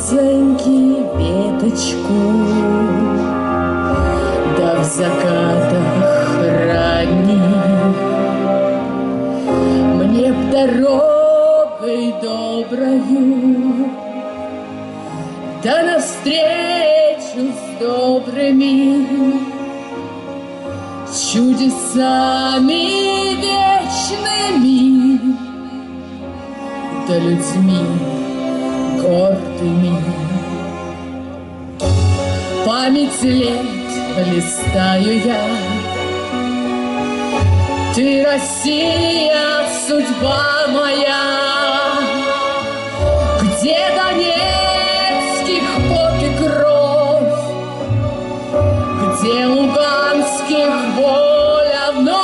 розоньки веточку, да в закатах ранних мне б дорогой доброю, да навстречу с добрыми чудесами вечными, да людьми гордыми. Память лет листаю я, ты, Россия, судьба моя, где донецких пот и кровь, где луганских воля вновь,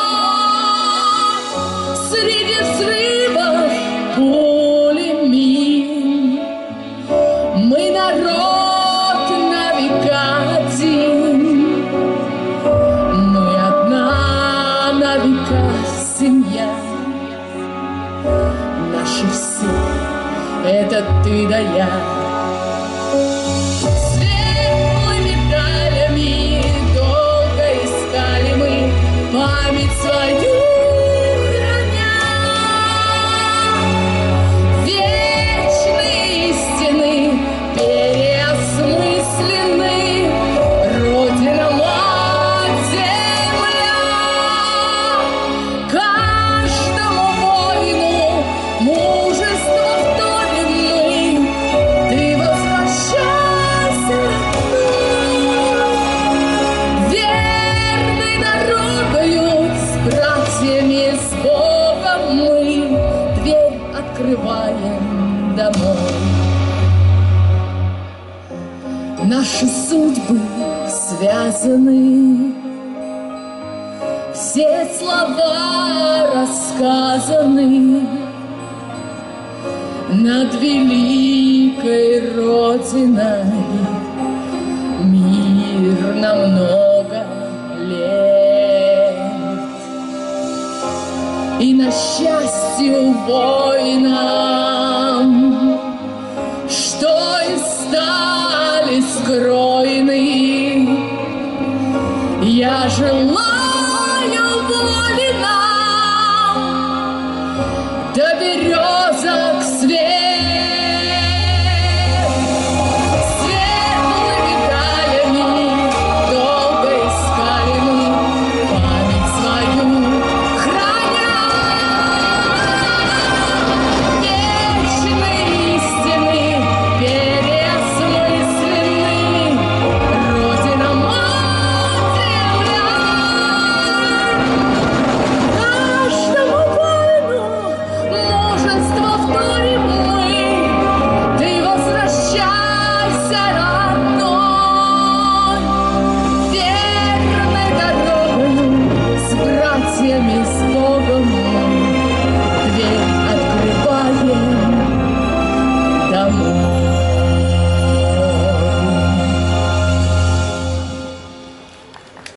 среди взрывов пули мин мы народ на века один, мы одна на века семья, наши все — это ты да я. Светлыми далями долго искали мы память свою храня. Вечные истины переосмыслены, Родина, мать, земля. Каждому воину мужество вторим мы, ты возвращайся, верной дорогою с братьями, с Богом мы дверь открываем домой. Наши судьбы связаны, все слова рассказаны, над великой Родиной мир на много лет. И на счастье воина